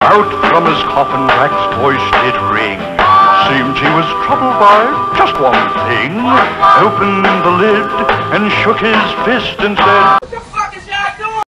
Out from his coffin Jack's voice did ring. Seemed he was troubled by just one thing. Opened the lid and shook his fist and said,